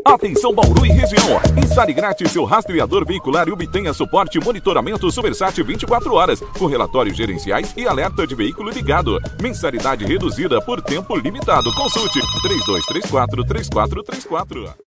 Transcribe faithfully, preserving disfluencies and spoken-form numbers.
Atenção Bauru e região. Instale grátis seu rastreador veicular e obtenha suporte e monitoramento Supersat vinte e quatro horas, com relatórios gerenciais e alerta de veículo ligado. Mensalidade reduzida por tempo limitado. Consulte três dois três quatro, três quatro três quatro.